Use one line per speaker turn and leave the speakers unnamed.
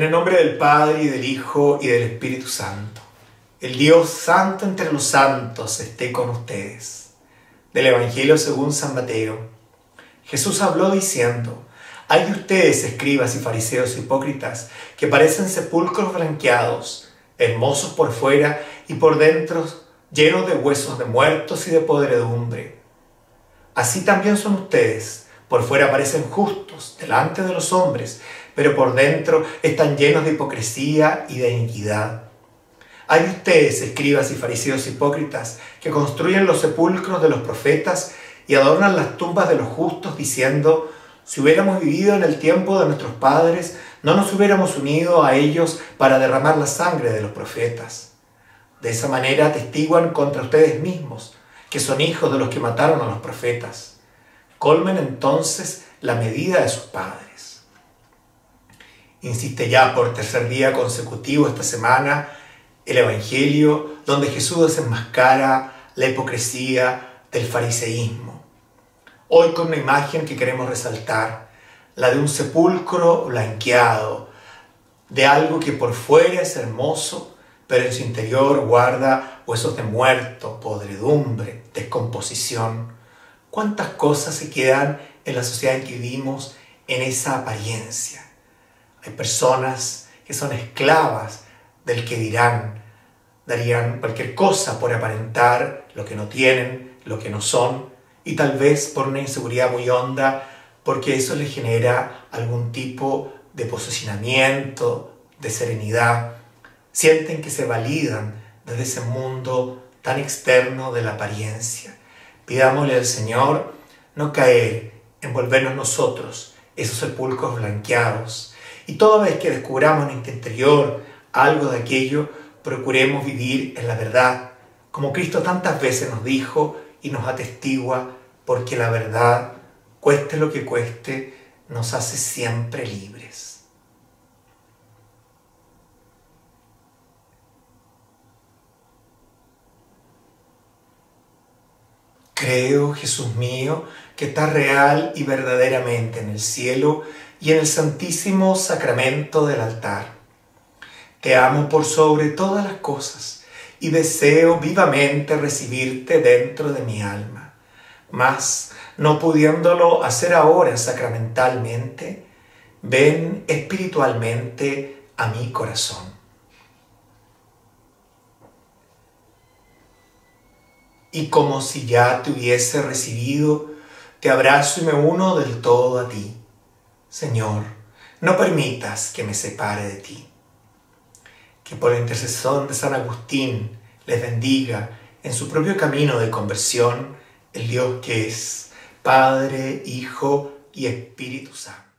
En el nombre del Padre, y del Hijo, y del Espíritu Santo. El Dios Santo entre los santos esté con ustedes. Del Evangelio según San Mateo. Jesús habló diciendo: Hay de ustedes, escribas y fariseos hipócritas, que parecen sepulcros blanqueados, hermosos por fuera y por dentro llenos de huesos de muertos y de podredumbre. Así también son ustedes. Por fuera parecen justos delante de los hombres, pero por dentro están llenos de hipocresía y de iniquidad. Hay de ustedes, escribas y fariseos hipócritas, que construyen los sepulcros de los profetas y adornan las tumbas de los justos, diciendo: si hubiéramos vivido en el tiempo de nuestros padres, no nos hubiéramos unido a ellos para derramar la sangre de los profetas. De esa manera atestiguan contra ustedes mismos, que son hijos de los que mataron a los profetas. Colmen entonces la medida de sus padres. Insiste ya por tercer día consecutivo esta semana el Evangelio, donde Jesús desenmascara la hipocresía del fariseísmo. Hoy con una imagen que queremos resaltar, la de un sepulcro blanqueado, de algo que por fuera es hermoso, pero en su interior guarda huesos de muerto, podredumbre, descomposición. ¿Cuántas cosas se quedan en la sociedad en que vivimos en esa apariencia? Hay personas que son esclavas del que dirán, darían cualquier cosa por aparentar lo que no tienen, lo que no son, y tal vez por una inseguridad muy honda, porque eso les genera algún tipo de posicionamiento, de serenidad. Sienten que se validan desde ese mundo tan externo de la apariencia. Pidámosle al Señor no caer en volvernos nosotros esos sepulcros blanqueados. Y toda vez que descubramos en nuestro interior algo de aquello, procuremos vivir en la verdad, como Cristo tantas veces nos dijo y nos atestigua, porque la verdad, cueste lo que cueste, nos hace siempre libres. Creo, Jesús mío, que estás real y verdaderamente en el cielo y en el santísimo sacramento del altar. Te amo por sobre todas las cosas y deseo vivamente recibirte dentro de mi alma. Mas, no pudiéndolo hacer ahora sacramentalmente, ven espiritualmente a mi corazón. Y como si ya te hubiese recibido, te abrazo y me uno del todo a ti. Señor, no permitas que me separe de ti. Que por la intercesión de San Agustín les bendiga en su propio camino de conversión el Dios que es Padre, Hijo y Espíritu Santo.